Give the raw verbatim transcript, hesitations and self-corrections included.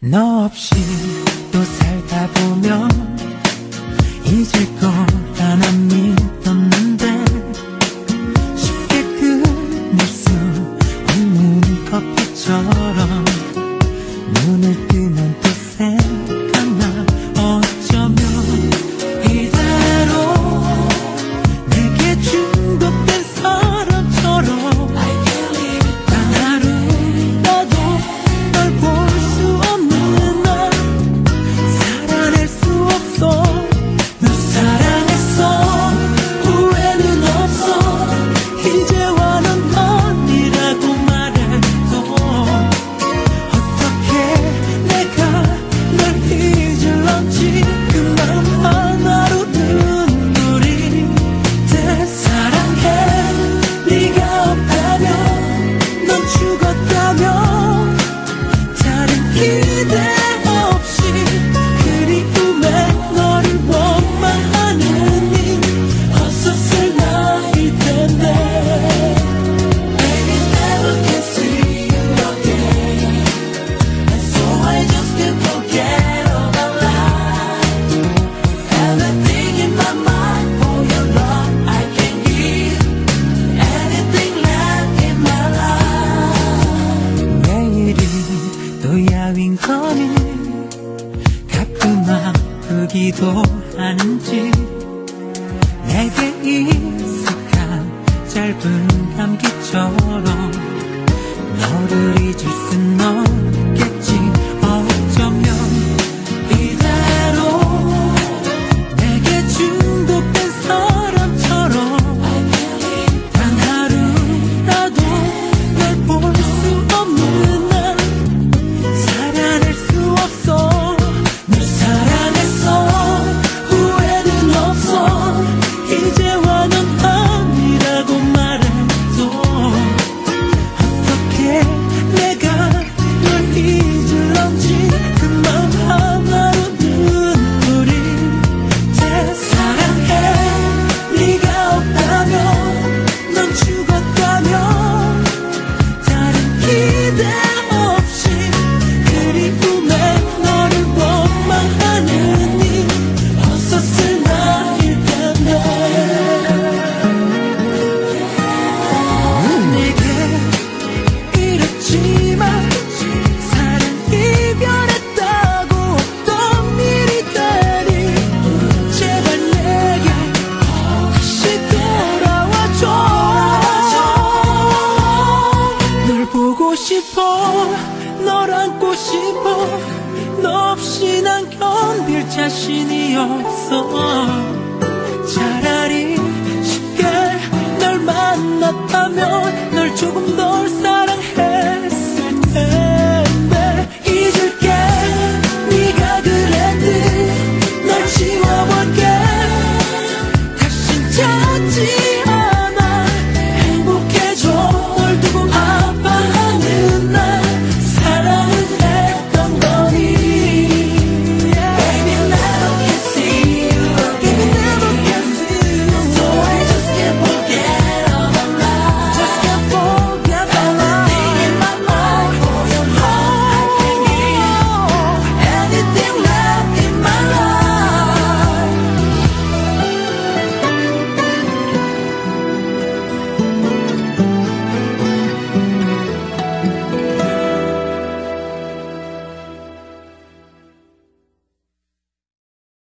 너 없이 또 살다 보면 잊을 거라 난 믿었는데 쉽게 끊을 수 없는 커피처럼 눈을 뜨면 또 생각나. 어쩌면 이대로 내게 중독된 사람처럼 단 하루라도 널 볼 수 없는 날 살아낼 수 없어. 널 사랑했어. 후회는 없어. 이제와 넌 아니라고 말해도 어떻게 내가 널 잊을런지 그 맘 하나로 눈물이 돼. 사랑해. 네가 없다면 넌 죽었다면 다른 기대 없이 그리움에 너를 원망하느니 헛웃을 나일 텐데 Baby never can see you again And so I just can't forget about life. Everything in my mind for your love I can give anything left in my life. 매일이 또 야윈 거니 가끔 아프기도 하는지 내게 익숙한 짧은 감기처럼 너를 잊을 순 없겠지. 어쩌면 이대로 내게 중독된 사람처럼 단 하루라도 널 볼 수 없는 날 살아낼 수 없어. 널 사랑했어. 후회는 없어. 이제와 넌 아니라고 말해도 어떻게 내가 널 잊을런지 그 맘 하나로 눈물이 돼. 사랑해. 네가 없다면 넌 죽었다면 다른 기대 없이 그리움에 너를 원망하느니 헛웃을 나일 텐데 내게 이렇지만 사랑 이별했다고 어떤 일이 되니 제발 내게 다시 돌아와줘. 널 보고 싶어. 널 안고 싶어. 너 없이 난 견딜 자신이 없어. 차라리 쉽게 널 만났다면 널 조금 덜 사랑했을 텐데